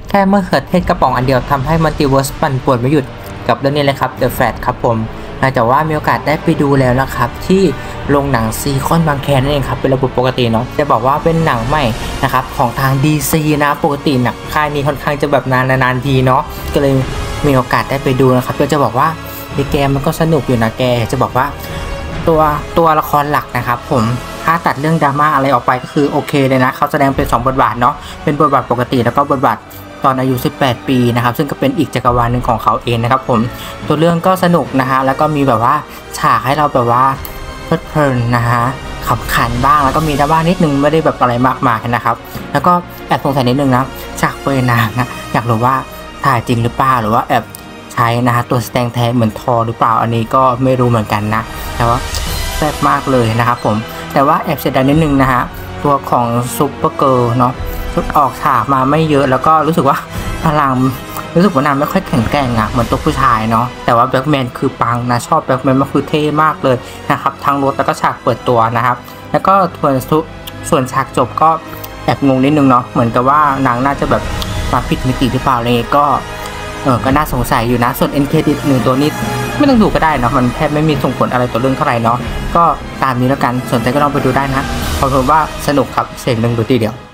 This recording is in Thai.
แค่มะเขือเทศกระป๋องอันเดียวทำให้มัลติเวิร์สปั่นป่วนไม่หยุดกับเรื่องนี้เลยครับ The Flash ครับผมแต่ว่ามีโอกาสได้ไปดูแล้วนะครับที่โรงหนังซีคอนบางแคนั่นเองครับเป็นระบบปกติเนาะจะบอกว่าเป็นหนังใหม่นะครับของทาง DC นะปกติหนังค่ายนี้ค่อนข้างจะแบบนานๆทีเนาะก็เลยมีโอกาสได้ไปดูนะครับก็จะบอกว่าเกมมันก็สนุกอยู่นะแกจะบอกว่าตัวละครหลักนะครับผมถ้าตัดเรื่องดราม่าอะไรออกไปก็คือโอเคเลยนะเขาแสดงเป็น2บทบาทเนาะเป็นบทบาทปกติแล้วก็บทบาทตอนอายุ18ปีนะครับซึ่งก็เป็นอีกจักรวาลหนึ่งของเขาเองนะครับผมตัวเรื่องก็สนุกนะฮะแล้วก็มีแบบว่าฉากให้เราแบบว่าเพลิดเพลินนะฮะขำขันบ้างแล้วก็มีดราม่านิดนึงไม่ได้แบบอะไรมากมายนะครับแล้วก็แอบสงสัยนิดนึงนะฉากเปรย์นางนะอยากรู้ว่าถ่ายจริงหรือเปล่าหรือว่าแอบใช้นะฮะตัวแสดงแทนเหมือนทอหรือเปล่าอันนี้ก็ไม่รู้เหมือนกันนะแต่ว่าแซ่บมากเลยนะครับผมแต่ว่าแอบเสียดายนิดนึงนะฮะตัวของซุปเปอร์เกิร์ลเนาะชุดออกฉากมาไม่เยอะแล้วก็รู้สึกว่าพลังรู้สึกว่านางไม่ค่อยแข็งแกร่งเหมือนตัวผู้ชายเนาะแต่ว่าแบล็กแมนคือปังนะชอบแบล็กแมนมันคือเท่มากเลยนะครับทั้งรถแล้วก็ฉากเปิดตัวนะครับแล้วก็ส่วนฉากจบก็แอบงงนิดนึงเนาะเหมือนกับว่านางน่าจะแบบมาผิดมิติหรือเปล่าอะไรก็น่าสงสัยอยู่นะส่วน end credit 1ตัวนี้ไม่ต้องดูก็ได้เนาะมันแทบไม่มีส่งผลอะไรต่อเรื่องเท่าไหร่เนาะก็ตามนี้แล้วกันสนใจก็ลองไปดูได้นะเพราะผมว่าสนุกครับเสียงหนึ่งดูทีเดียว